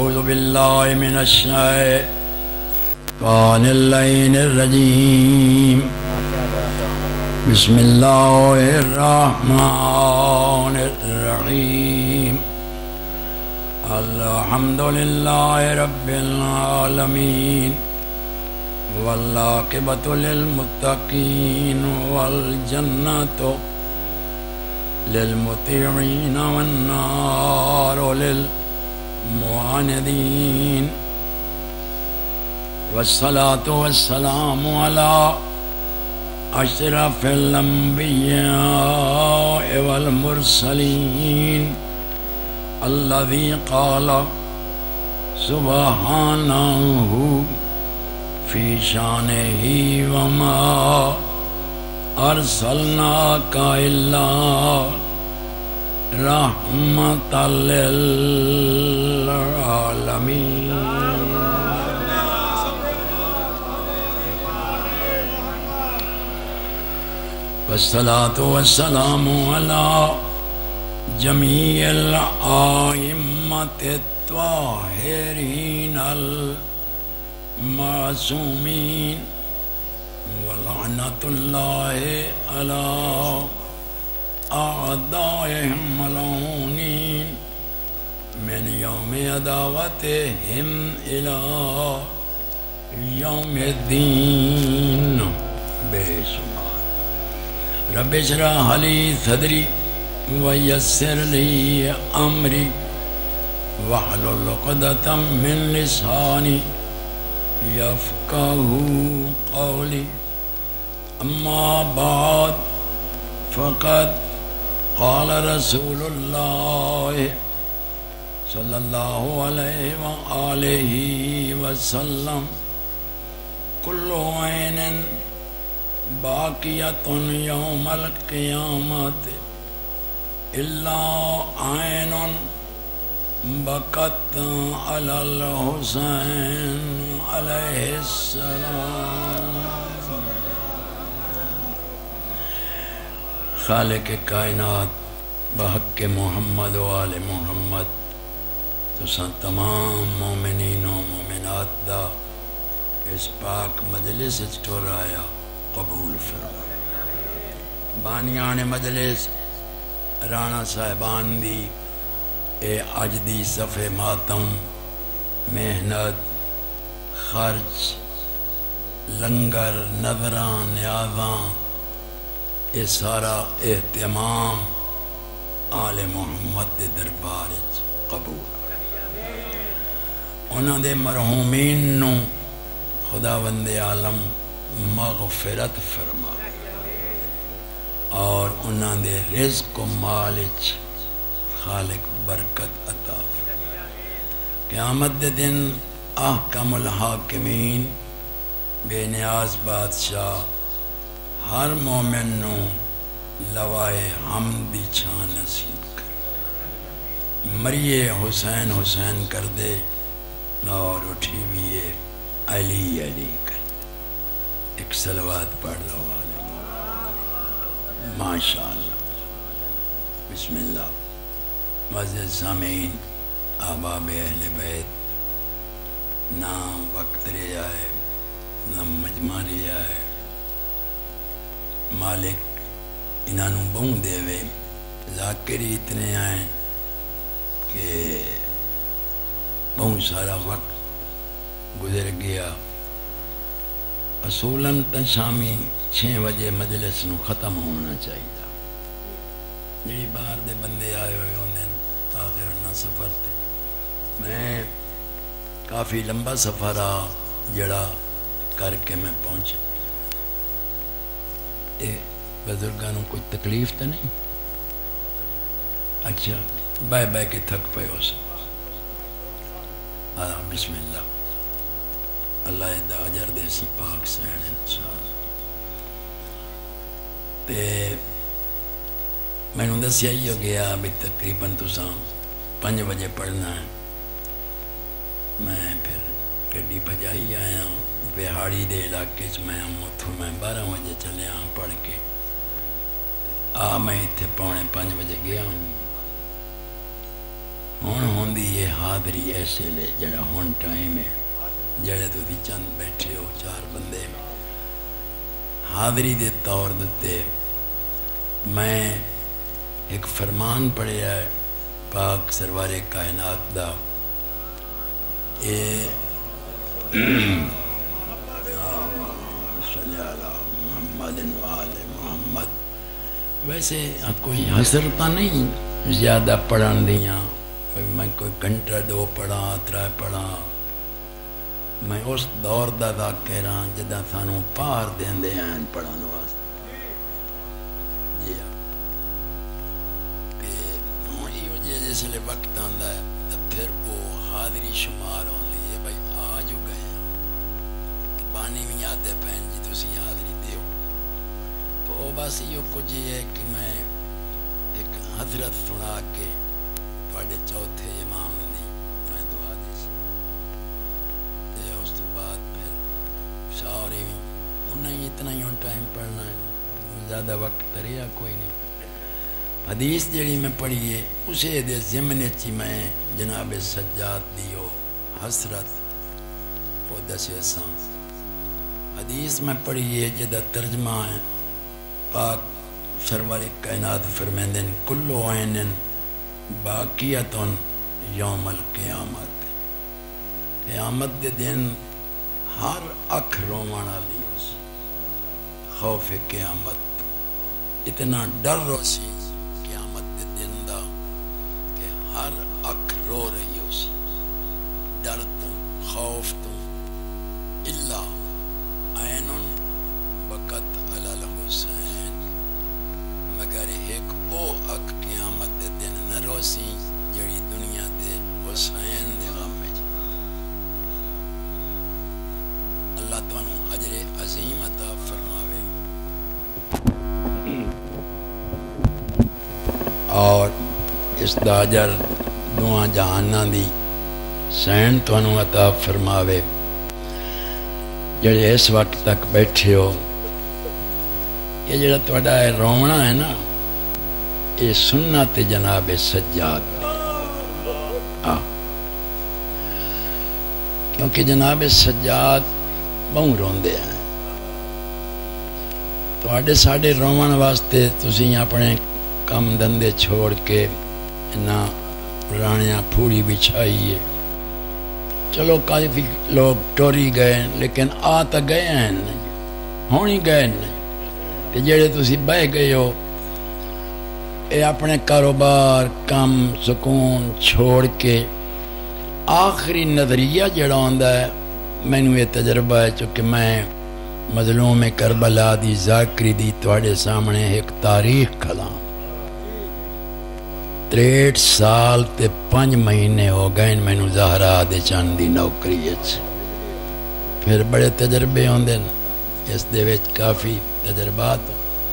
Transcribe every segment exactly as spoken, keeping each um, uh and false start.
أعوذ بالله من الشيطان اللعين الرجيم بسم الله الرحمن الرحيم الحمد لله رب العالمين والعاقبة للمتقين والجنة للمطيعين والنار للمعاندين والصلاة والسلام على أشرف الأنبياء والمرسلين الذي قال سبحانه في شانه وما أرسلناك إلا رحمة للعالمين والصلاة والسلام على جميع الأئمة الطاهرين المعصومين ولعنة الله على أعدائهم ملعونين من يوم عداوتهم إلى يوم الدين بشمار رب اشرح لي صدري ويسر لي أمري واحلل عقدة من لساني يفقه قولي أما بعد فقد قال رسول الله صلى الله عليه وآله وسلم كل عين باقية يوم القيامة إلا عين بکت علی الحسین علیہ السلام. خالق کائنات بحق محمد و آل محمد تساں تمام مومنین و مومنات دا اس پاک مجلس ٹور آیا قبول فرما. بانیان مجلس رانا صاحبان دی اے اج دی صفے ماتم محنت خرچ لنگر نظراں نیازاں اے سارا اہتمام آل محمد دے دربار وچ قبول. انہاں دے مرحومین نو خداوند عالم مغفرت فرما اور انہاں دے رزق و مال وچ خالق برکت عطا فرما. قیامت دے دن احکم الحاکمین بے نیاز بادشاہ ہر مومن نو لوائے حمد دی چھان نصیب کر. مریے حسین حسین کر دے اور اٹھی ہوئے علی علی کر دے. ایک صلوات پڑھ لو والے ماشاءاللہ. بسم اللہ. معزز سامعین احباب اہل بیت، نہ وقت رہا ہے نہ مجمع رہا ہے. مالک انہوں بہوں دے وے. ذاکری اتنے آئیں کہ بہت سارا وقت گزر گیا. اصولاً تا شامی چھ بجے مجلس نو ختم ہونا چاہیے. جی باہر دے بندے آئے ہوئے ہوندے آخر نہ سفر تے میں کافی لمبا سفر آ جڑا کر کے میں پہنچا. اے بزرگاں نوں کوئی تکلیف تو نہیں؟ اچھا بائے بائے کے تھک پے ہو سو. آہ بسم اللہ. اللہ دا اجر دے سی پاک سین انشاءاللہ. تے میں نے دسیا ہی ہو گیا بھی تقریباً تساں پانچ بجے پڑھنا ہے. میں پھر گڈی بجائی آیا بہاڑی دے علاقے چ. میں اتوں میں بارہ بجے چلیا پڑھ کے آ میں اتنے پونے پانچ بجے گیا ہوں. ہوں ہوندی یہ حاضری ایسے لے جڑا ہون ٹائم ہے جڑے تو دی چند بیٹھے ہو چار بندے حاضری دے طور دتے میں ایک فرمان پڑھیا ہے پاک سرور کائنات دا اے صلی اللہ محمد وآل محمد. ویسے کوئی حسرتہ نہیں زیادہ پڑھن دیاں، میں کوئی گھنٹہ دو پڑھا ترے پڑھا، میں اس دور دا دا کہہ رہا جدہ سانوں پار دین دے ہیں پڑھان واسطے. جی جس لئے وقت آندا ہے تو پھر وہ حاضری شمار ہوندی ہے بھائی آ جو گئے ہیں بانی بھی آتے پہن جی تو اسی حاضری دیو. تو وہ بس یہ کچھ یہ ہے کہ میں ایک حضرت سنا کے پڑھے چوتھے امام دی میں دعا دی سی اس تو بعد پھر شاوری بھی انہیں ہی اتنا ہی ان ٹائم پڑھنا ہے، زیادہ وقت رہا کوئی نہیں. حدیث جڑی میں پڑھیے اسے دے ضمن چی میں جناب سجاد دیو حسرت وہ دسے ساں. حدیث میں پڑھیے جدہ ترجمہ ہے پاک سرور کائنات فرمیندن کلو عین باقیتن یوم القیامت، قیامت دے دن ہر اکھ رومانا لیو سی، خوف قیامت اتنا ڈر رو سی ہر اکھ رو رہی ہو سی ڈر تو خوف تو اللہ عین بکت علی الحسین، مگر ایک او اکھ قیامت دے دن نہ رو سی جڑی دنیا دے حسین دے غم میں جی. اللہ تعالیٰ اجر عظیم عطا فرماوے. اور اس دا اجر دعا جہاناں دی سین تانوں عطا فرماوے. جڑے اس وقت تک بیٹھے ہو یہ جڑا تہاڈا ہے رونا ہے نا یہ سنت جناب سجاد، کیونکہ جناب سجاد بہوں روندے ہیں. تہاڈے ساڈے روون واسطے تسی اپنے کم دھندے چھوڑ کے نہ رانیاں پھوڑی بچھائیے. چلو کافی لوگ ٹوری گئے لیکن آ تو گئے ہیں ہونی گئے نہیں. تے جڑے تسی بہ گئے ہو اے اپنے کاروبار کم سکون چھوڑ کے آخری نظریہ جڑا ہوندا ہے. مینوں یہ تجربہ ہے چونکہ میں مظلوم کربلا دی ذاکری دی تواڈے سامنے ایک تاریخ کھلاں. تریٹ سال تے پانچ مہینے ہو گئے مینوں زہرا دے چند دی نوکری اچ. پھر بڑے تجربے ہوندے اس دے وچ کافی تجربات.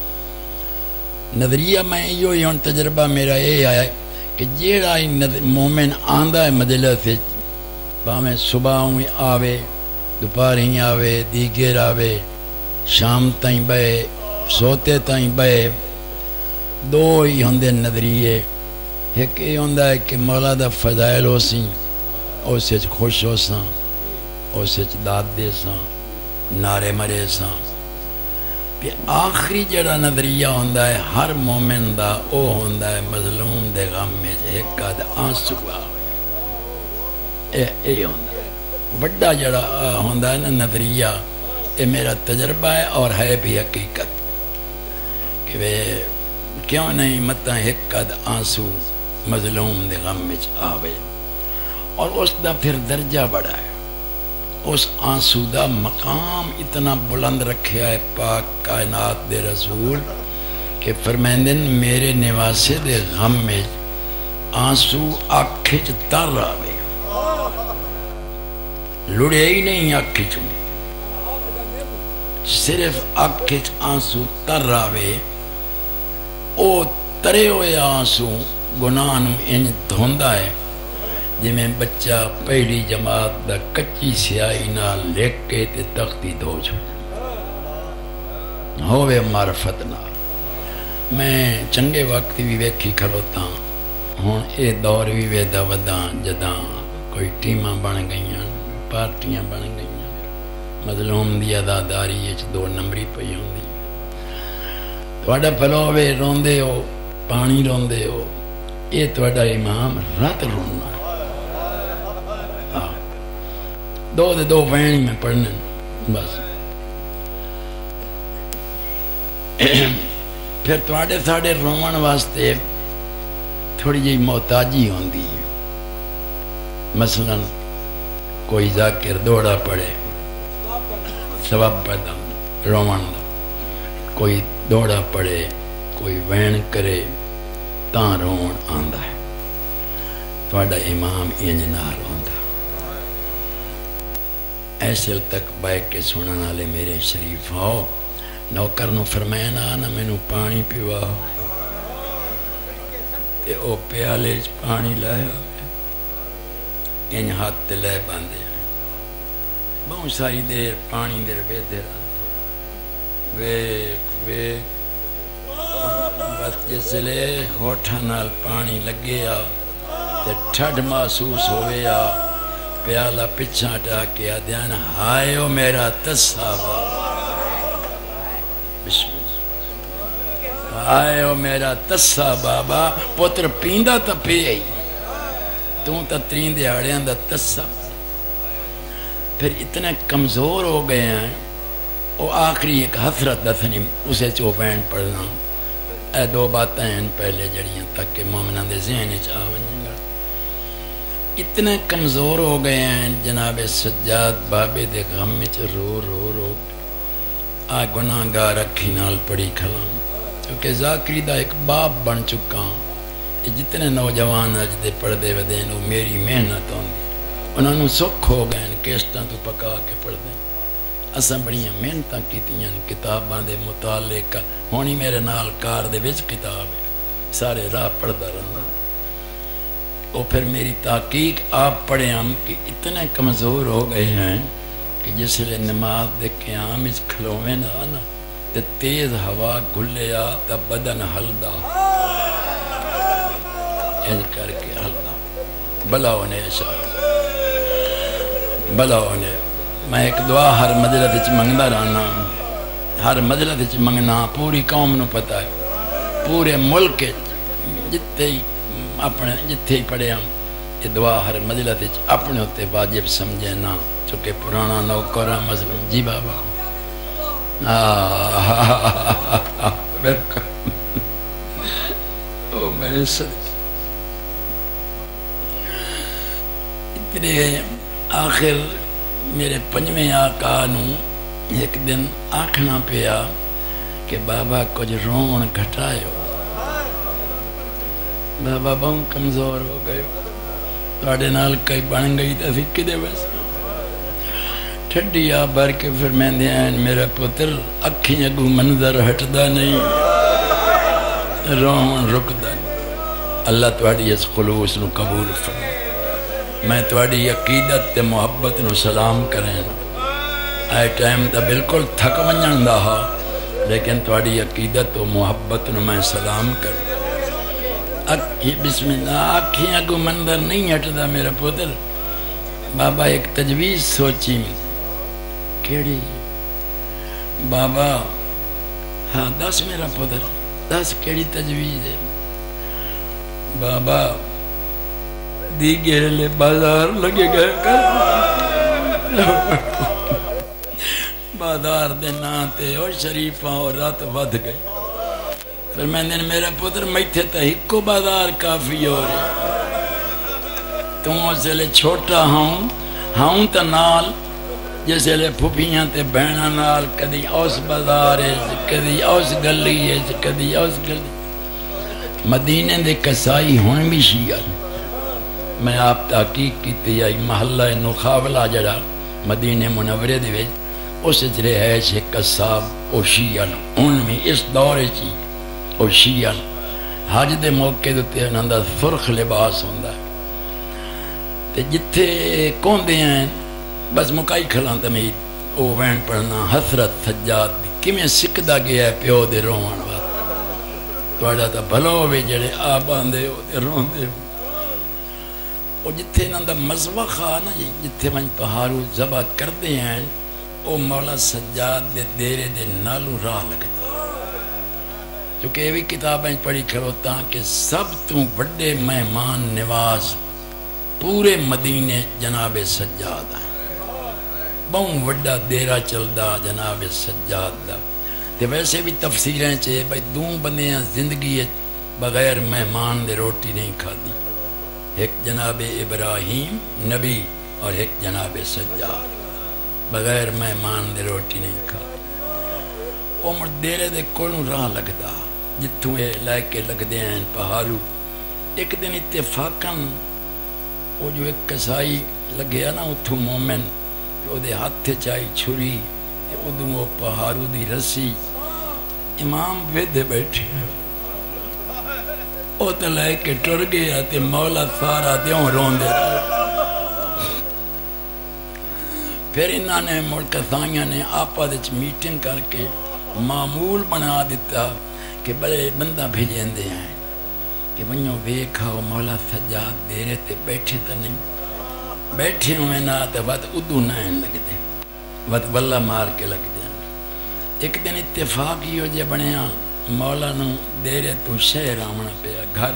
نظریہ میں ایو ہی ہن تجربہ میرا یہ آیا کہ جیڑا مومن آندا ہے مجلس وچ بھاویں صبح ہی آوے دوپہر ہی آوے دیگر آوے شام تائیں بہے سوتے تائیں بہے، دو ہی ہوندے نظریے. ایک یہ ہوندا ہے کہ مولا دا فضائل ہو سی اس وچ خوش ہو ساں، اس وچ داد دے ساں، نعرے مرے ساں. پھر آخری جڑا نظریہ ہوندا ہے ہر مومن دا او ہوندا ہے مظلوم دے غم وچ ایک آدھ آنسو آوے. اے اے ہوندا ہے وڈا جڑا ہوندا ہے نا نظریہ. اے میرا تجربہ ہے اور ہے بھی حقیقت کہ وے کیوں نہیں متا ایک آدھ آنسو مظلوم دے غم وچ آوے. اور اس دا پھر درجہ بڑا ہے، اس آنسو دا مقام اتنا بلند رکھیا ہے پاک کائنات دے رسول کہ فرمیندن میرے نواسے دے غم میں آنسو آنکھ تر آوے، لڑے ہی نہیں آنکھ چوں، صرف آنکھ آنسو تر آوے. او ترے ہوئے آنسو گناہ نو انج دھوندا ہے جی میں بچہ پہلی جماعت دا کچی سیاہی نال لکھ کے تے تختی دھو چھوڑ ہوئے معرفت نال. میں چنگے وقت بھی ویکھی کھلوتا ہوں یہ دور بھی ویدا ودا جداں کوئی ٹیماں بن گئی پارٹیاں بن گئی مظلوم دی اداداری دو نمبری پی ہوں تھوڑا پلو وے روندے ہو پانی روندے ہو یہ تھوڑا امام رات رونا دو دے دو وین میں پڑھنے بس پھر تھوڑے ساڑے رومن واسطے تھوڑی جی محتاجی ہوندی ہے مثلا کوئی ذاکر دوڑا پڑے سبب پیدا رومن دا کوئی دوڑا پڑے کوئی وین کرے تاں رون آندا ہے تھوڑا امام انج نہ روندا ایسے تک بیٹھ کے سنن والے میرے شریف آؤ نوکر نو فرمایا نا نا مینو پانی پیوا تے او پیالے چ پانی لایا انج ہاتھ تے لے باندھے بہت ساری دیر پانی دیر ویدے رہتے ویک ویک بس جسلے ہوٹھا نال پانی لگے آ تے ٹھڈ محسوس ہوئے آ پیالہ پچھا ٹا کے آدھیان ہائے او میرا تسا بابا ہائے او میرا تسا بابا پتر پیندہ تا پی آئی تو تا ترین دیاڑیاں دا تسا پھر اتنے کمزور ہو گئے ہیں وہ آخری ایک حسرت دسنی اسے چوپین پڑھنا اے دو باتیں ہیں پہلے جڑیاں تک کہ مومنہ دے ذہن چاہ ونجیں گا اتنے کمزور ہو گئے ہیں جناب سجاد بابے دے غم میں رو رو رو آ گناہ گار رکھی نال پڑی کھلام کیونکہ ذاکری دا ایک باپ بن چکا جتنے نوجوان اج دے پڑھ دے ودین وہ میری محنت ہوندی انہوں نے سکھ ہو گئے کیسٹاں تو پکا کے پڑھ دیں اساں بڑیاں محنتاں کیتیاں کتاباں دے مطالعے کا ہونی میرے نال کار دے وچ کتاب ہے سارے راہ پڑھدا رہنا وہ پھر میری تحقیق آپ پڑھے ہم کہ اتنے کمزور ہو گئے ہیں کہ جس لئے نماز دے قیام اس کھلوے نہ آنا تے تیز ہوا گھلے آ تب بدن ہلدا این کر کے ہلدا بلا ہونے ایسا بلا ہونے میں ایک دعا ہر مجلس وچ منگدا رہنا ہر مجلس وچ منگنا پوری قوم نو پتہ ہے پورے ملک جتھے ہی اپنے جتھے ہی پڑھے ہم یہ دعا ہر مجلس وچ اپنے ہوتے واجب سمجھے نا چونکہ پرانا نوکرا مظلوم جی بابا بالکل او میں صدق اتنے آخر میرے پنجویں آقا نو ایک دن آکھنا پیا کہ بابا کچھ رون گھٹائے ہو بابا بہت کمزور ہو گئے تواڈے نال کئی بن گئی تو اسی کدے بس ٹھڈی آ بھر کے پھر میں دین میرا پتر اکھیں اگو منظر ہٹدا نہیں رون رکدا نہیں اللہ تواڈی اس خلوص نو قبول فرمائے میں تواڈی عقیدت تے محبت نو سلام کریں آئے ٹائم تا بالکل تھک ونجن دا ہا لیکن تواڈی عقیدت و محبت نو میں سلام کریں اکھی بسم اللہ آکھیں اگو منظر نہیں ہٹدا میرا پتر بابا ایک تجویز سوچی کیڑی بابا ہاں دس میرا پتر دس کیڑی تجویز ہے بابا دی گیرلے بازار لگے گئے کر بازار دے ناتے اور شریفہ اور رات ود گئے پھر میں نے میرا پتر میتھے تا ہکو بازار کافی ہو رہی تم اس لئے چھوٹا ہوں ہوں تا نال جس لئے پھوپیاں تے بہنا نال کدی اوس بازار ہے کدی اوس گلی ہے کدی اوس گلی مدینے دے کسائی ہون بھی شیعہ میں آپ تحقیق کی تیائی محلہ نخاولہ جڑا مدینے منورے دے ویج اس جرے ہے چھے کساب او شیعہ ان میں اس دورے چی او شیعہ حج دے موقع دوتے ہیں اندر فرخ لباس ہوندہ ہے تے جتھے کون دے ہیں بس مکائی کھلان تمہیں او وین پڑھنا حسرت سجاد کی میں سکدہ گیا ہے پیو دے روان بات تہاڈا تاں بھلا ہووے جڑے آ باندھے ہو تے روندے ہو او جتھے انہاں دا مذبح آ نا جی جتھے ون پہاڑو ذبح کردے ہیں او مولا سجاد دے دیرے دے نالوں راہ لگدا چونکہ یہ بھی کتابیں پڑھی کھڑوتا کہ سب تو بڑے مہمان نواز پورے مدینے جناب سجاد ہیں بہت وڈا دیرہ چلدا جناب سجاد دا تے ویسے بھی تفسیریں چاہے بھائی دوں بندیاں زندگی بغیر مہمان دے روٹی نہیں کھادی ایک جناب ابراہیم نبی اور ایک جناب سجاد بغیر مہمان دے روٹی نہیں کھادی عمر دیرے دے کولوں راہ لگدا جتوں اے لے کے لگدے ہیں پہاڑو ایک دن اتفاقاً وہ جو ایک کسائی لگیا نا اتھوں مومن او دے ہاتھ چائی چھری تے ادوں وہ پہاڑو دی رسی امام ویدے بیٹھے او تے لے کے ٹر گیا تے مولا سارا دیوں روندے پھر انہاں نے مڑ کسائیاں نے آپا دے میٹنگ کر کے معمول بنا دیتا کہ بڑے بندہ بھیجیں دے ہیں کہ ونیو ویکھاؤ مولا سجاد دیرے تے بیٹھے تا نہیں بیٹھے ہوئے نا تے وقت ادو نائن لگ دے وقت واللہ مار کے لگ دے ایک دن اتفاق ہی ہو جے بنیا مولا نو دیرے تو شہر آمنا پیا گھر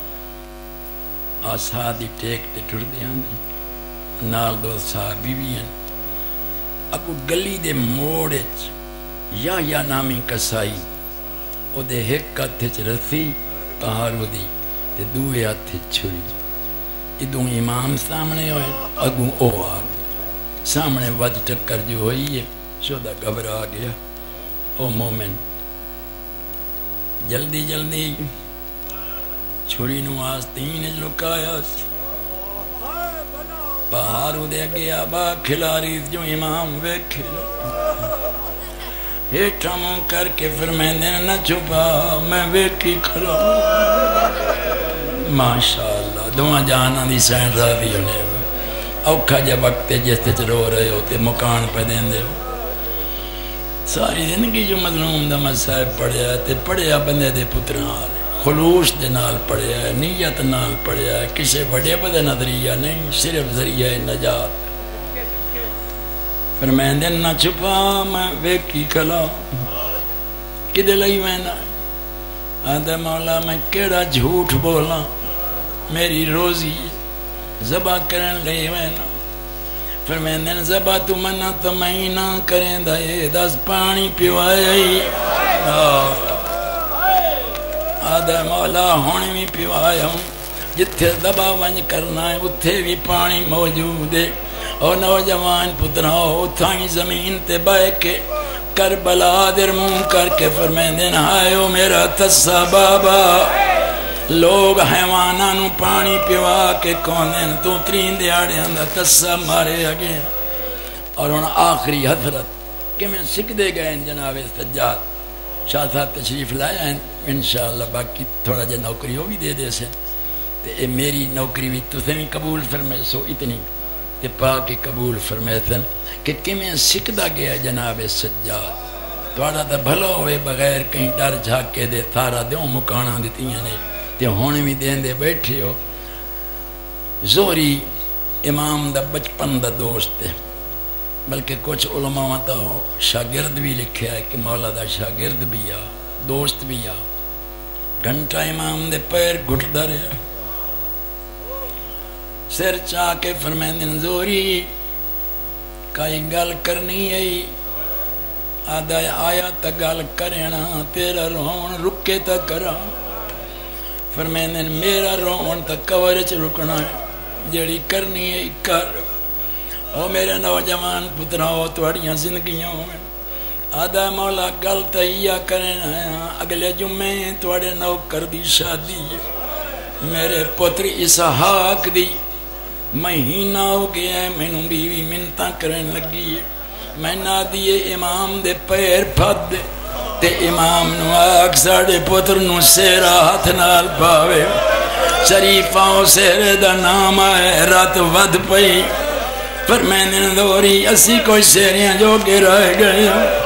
آسادی ٹیک تے ٹر دے آندے نال دو صحابی بھی ہیں ابو گلی دے موڑچ یا یا نامی کسائی او دے ہک ہتھ چ رسی پہاڑو دی تے دوے ہتھ چھری ادوں امام سامنے ہوئے اگوں او آ گیا سامنے وج ٹکر جو ہوئی ہے شودا گھبرا گیا او مومن جلدی جلدی چھری نو آستین لکایا پہاڑو دے گیا با کھلاری جو امام ویکھے ہیٹھا منہ کر کے فرمیندے نہ چھپا میں ویکھی کھڑا ماشاءاللہ دعا جہانا دی سین راضی ہونے اوکھا جب وقت جس تے رو رہے ہو تے مکان پہ دین دے ہو ساری زندگی جو مظلوم دا مسائب پڑھیا تے پڑھیا بندے دے پتران آ رہے خلوص دے نال پڑھیا ہے نیت نال پڑھیا ہے کسے بڑے بدے نظریہ نہیں صرف ذریعہ نجات فرمیندے نہ چھپا میں ویکھی کھلا کدے لئی وینا آدھا مولا میں کیڑا جھوٹ بولا میری روزی زبا کرن لئی وینا فرمیندے زبا تو منہ تمہینہ کریں دائے دس پانی پیوائی آدھا مولا ہونے بھی پیوایا ہوں جتھے دبا ونج کرنا ہے اتھے بھی پانی موجود ہے اور نوجوان پتراؤ اتھائی زمین تے بائے کے کربلا در منہ کر کے فرمیندے نہائیو میرا تسا بابا لوگ حیوانہ نو پانی پیوا کے کوندین تو ترین دیاڑے اندر تسا مارے آگے اور ان آخری حضرت کہ میں سکھ دے گئے جناب سجاد شاہ صاحب تشریف لائے ہیں انشاءاللہ باقی تھوڑا جا نوکری ہو بھی دے دے سے تے میری نوکری بھی تو سے بھی قبول فرمائے سو اتنی تے پاکی قبول فرمائے سن کہ کمیں سکھدا گیا جناب سجاد توڑا تا بھلو ہوئے بغیر کہیں ڈر جھاکے دے تھارا دیوں مکانا دیتیاں نے تے ہونے بھی دین دے بیٹھے ہو زوری امام دا بچپن دا دوست ہے بلکہ کچھ علماء تا شاگرد بھی لکھے ہے کہ مولا دا شاگرد بھی آ دوست بھی آ گھنٹا امام دے پیر گھٹ در سر چاہ کے فرمیندن زوری کئی گل کرنی ہے آدھا آیا تا گل کرنا تیرا رون رکے تا کرا فرمیندن میرا رون تا کورچ رکنا ہے جڑی کرنی ہے کر او میرے نوجوان پتراؤ توڑیاں زندگیوں میں آدھا مولا گل تہیا کرنا ہے اگلے جمعے توڑے نو کر دی شادی میرے پتر اسحاق دی مہینہ ہو گیا ہے میں نو بیوی منتاں کرن لگی ہے میں نہ دیئے امام دے پیر پھد دے تے امام نو آگ ساڑے پتر نو سیرا ہاتھ نال پاوے شریفاں سیرے دا نام آئے رات ود پئی پر میں نے دوری اسی کوئی سیریاں جو کے رہ گئے